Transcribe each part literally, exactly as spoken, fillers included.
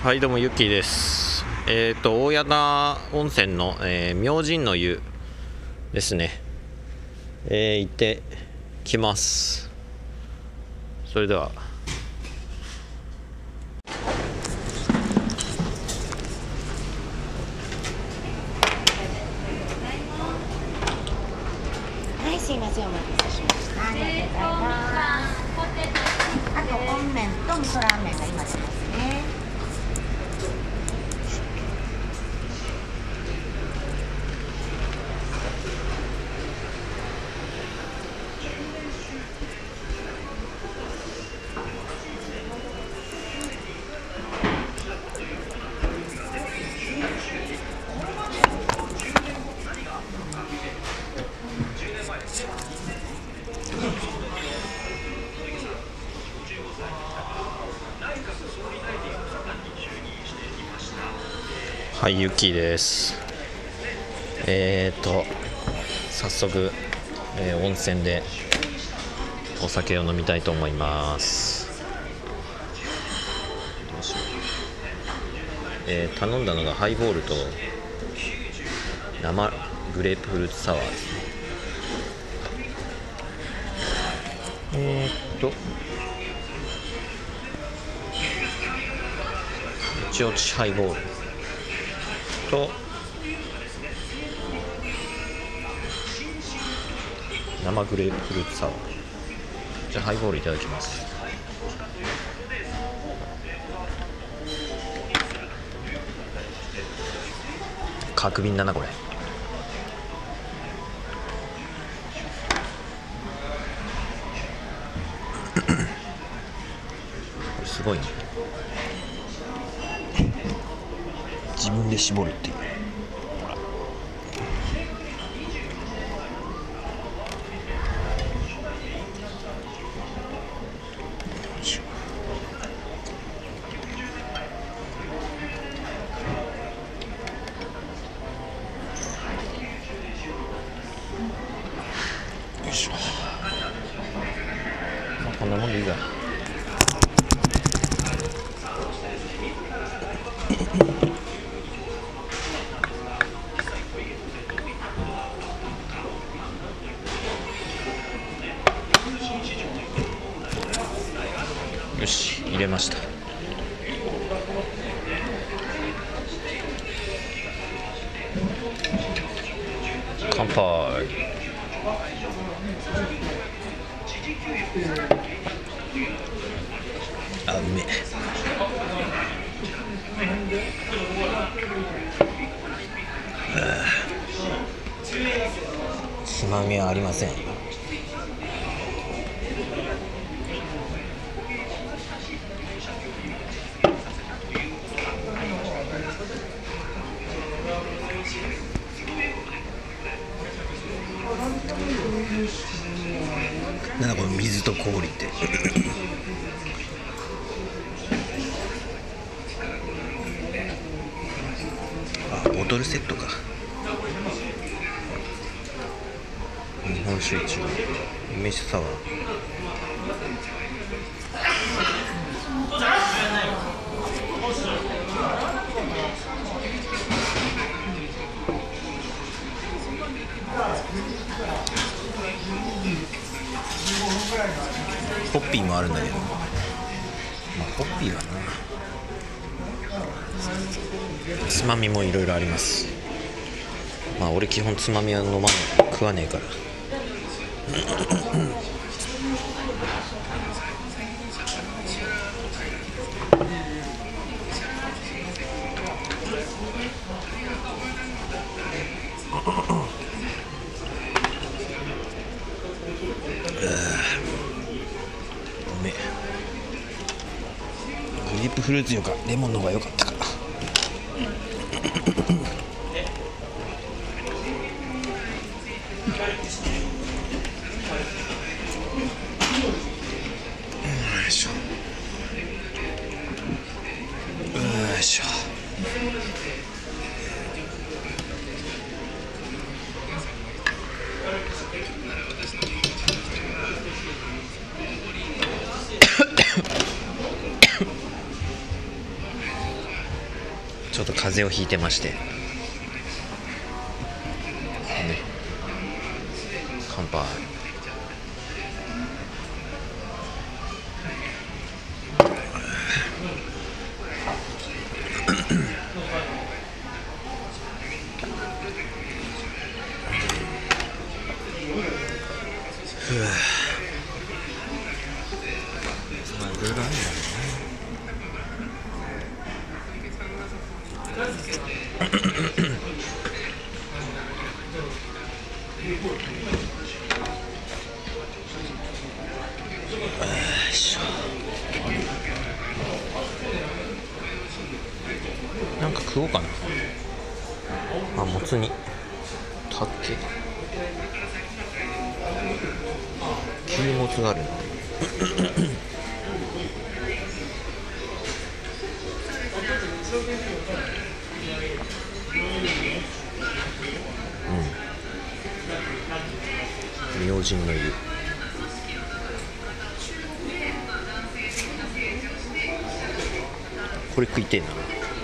はい、どうもゆっきーです。えっ、ー、と大谷田温泉の、えー、明神の湯ですね、えー、行ってきます。それでは。 はい、すいません、お待たせしました。ありがとうございます。あと温麺と味噌ラーメンが今出ますね。 はい、ゆっきーです。えっ、ー、と早速、えー、温泉でお酒を飲みたいと思います。どうしよう、えー、頼んだのがハイボールと生グレープフルーツサワーですね。えー、っと一応ハイボールと生グレープフルーツサワー。じゃあハイボールいただきます。角瓶だなこれ。これすごいね、自分で絞るっていう。ほら、よいしょ。まあこんなもんでいいか。よし、入れました。乾杯。あ、うめえ。つまみはありません。なんだこの水と氷ってあ、ボトルセットか。日本酒一応梅酒サワー。ホッピーもあるんだけど、まあ、ホッピーはな、つまみもいろいろあります。まあ俺基本つまみは飲まない、食わねえから。うめえ。グレープフルーツよかレモンの方が良かったか。よいしょよいしょ。 ちょっと風邪をひいてまして、ね、乾杯。なんか食おうかな。あ、もつ煮たっけ、牛もつがあるな。うん、明神の湯、これ食いてえな。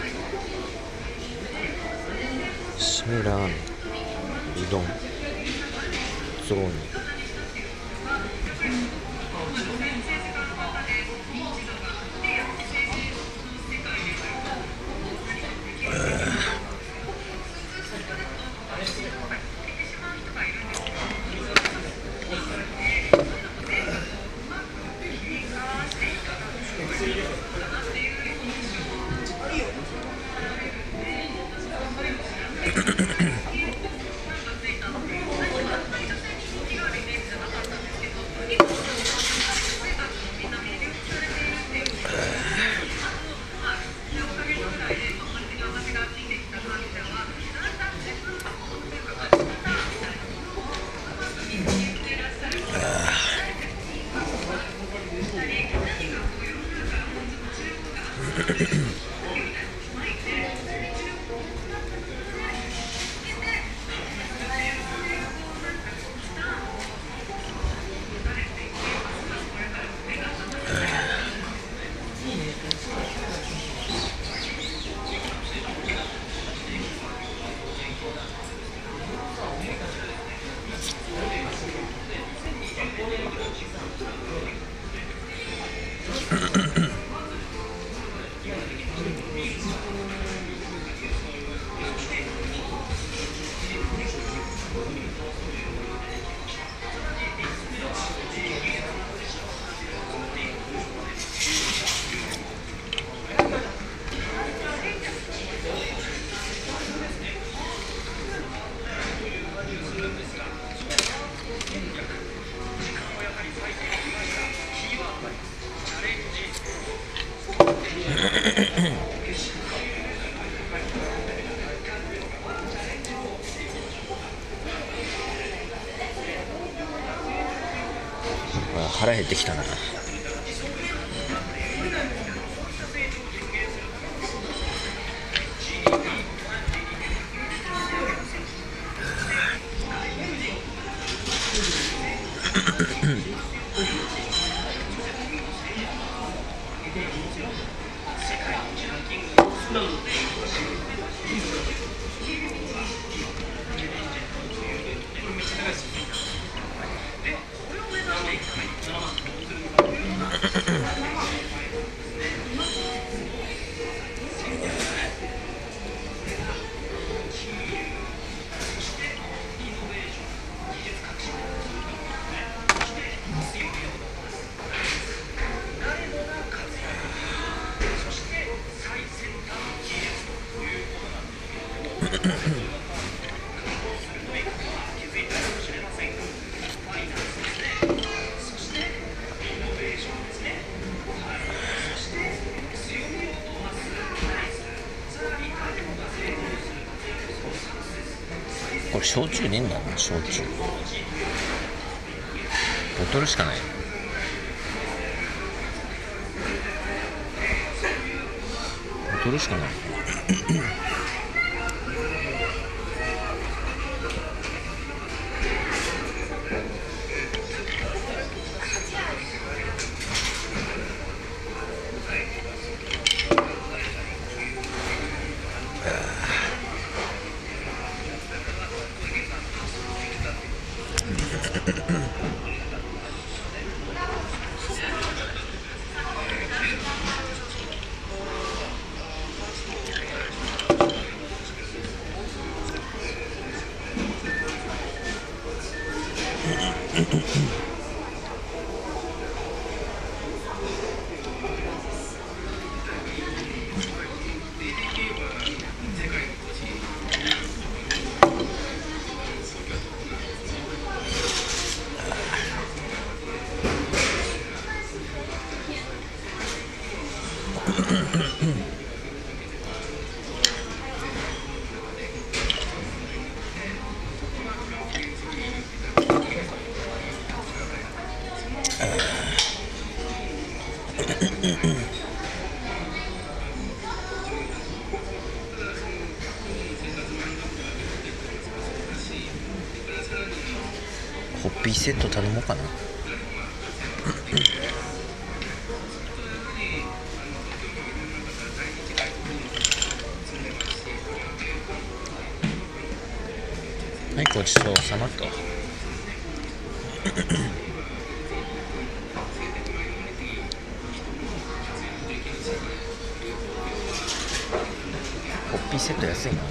締めラーメン、うどん、雑煮、腹減ってきたな。これ焼酎ねえんだな、焼酎ボトルしかない。ボトルしかないホッピーセット頼もうかな。はい、ごちそうさまと。ホッピーセット安いな。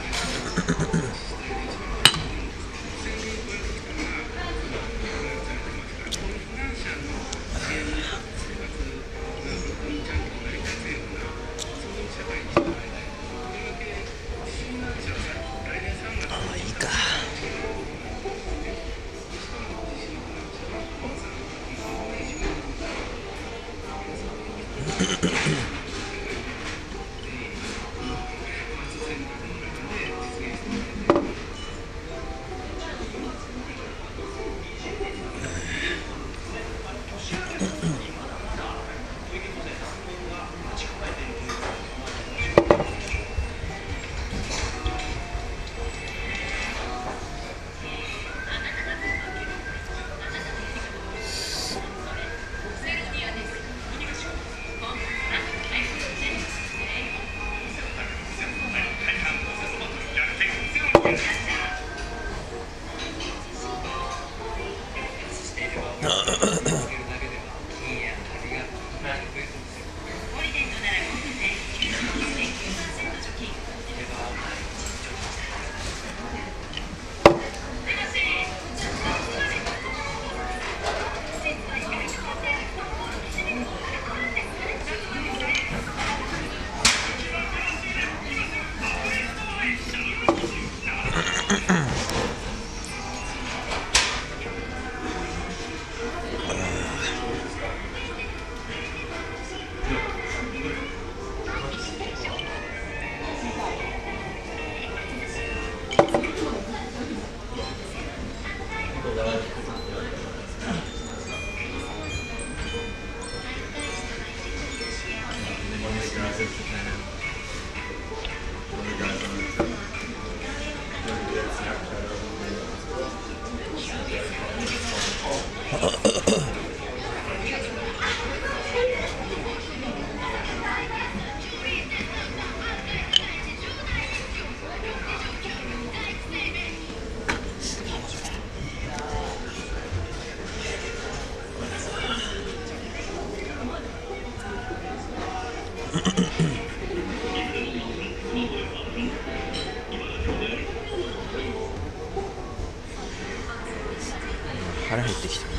腹減ってきた。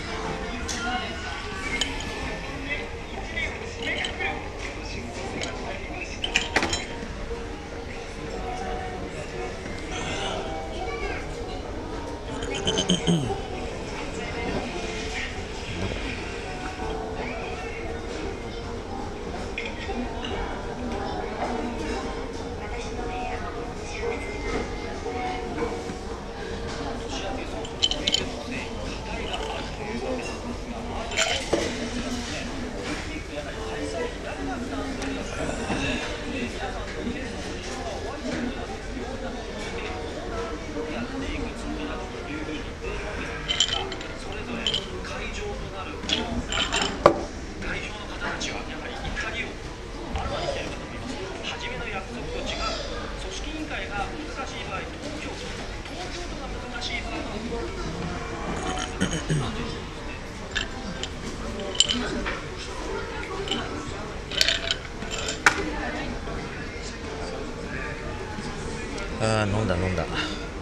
ああ、飲んだ飲んだ。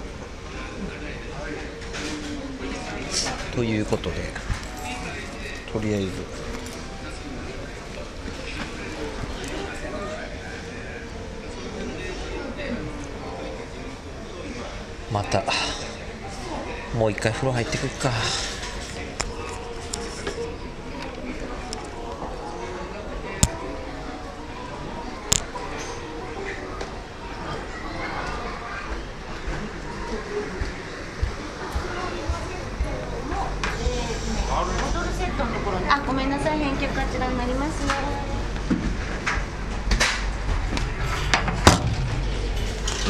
ということで、とりあえずまたもう一回風呂入ってくっか。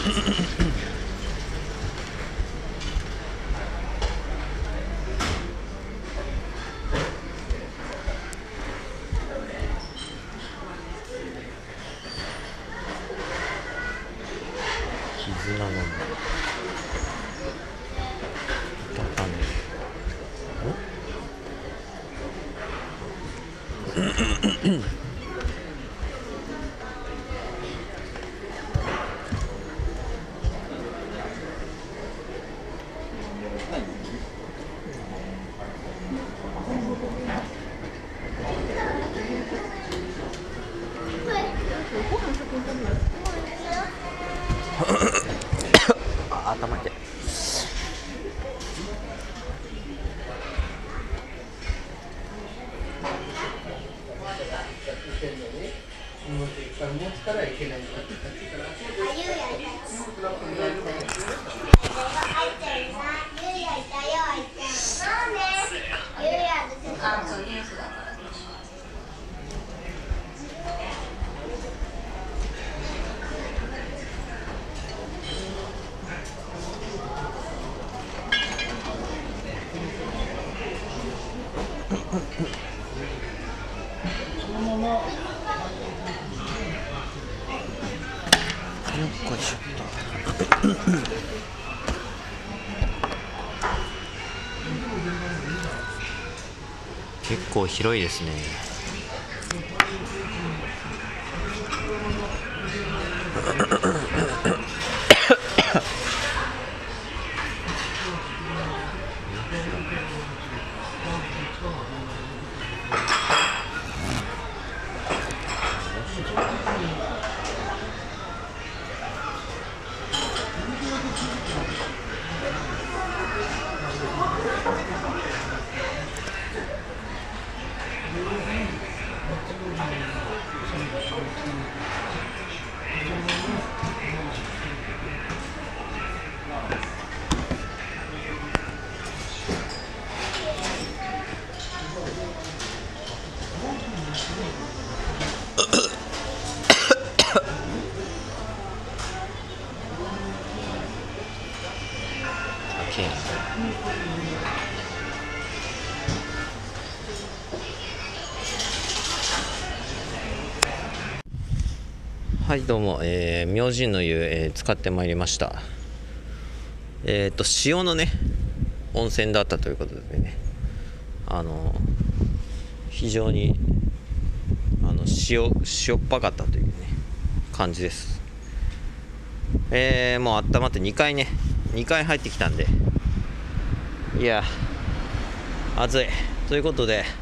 絆の高め。あ、頭痛い。よっこいしょっと。結構広いですね。はいどうも、えー、明神の湯、えー、使ってまいりました。えっ、ー、と塩のね温泉だったということでね、あの非常にあの塩塩っぱかったというね感じです。えー、もう温まってにかいねにかい入ってきたんで、いや暑いということで、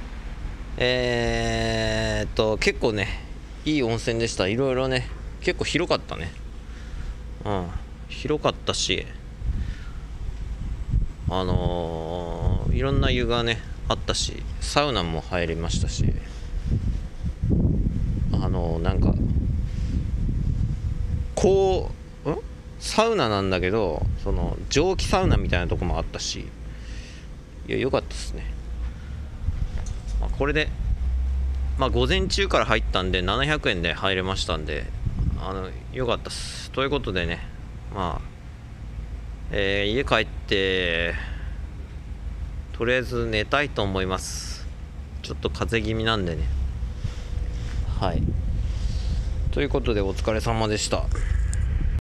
えー、っと結構ねいい温泉でした。いろいろね結構広かったね。うん広かったし、あのー、いろんな湯がねあったし、サウナも入りましたし、あのー、なんかこうんサウナなんだけど、その蒸気サウナみたいなとこもあったし、いや良かったですね。まあ、これでまあ午前中から入ったんでななひゃくえんで入れましたんで、あの良かったっす。ということでね、まあ、えー、家帰ってとりあえず寝たいと思います。ちょっと風邪気味なんでね。はいということでお疲れ様でした。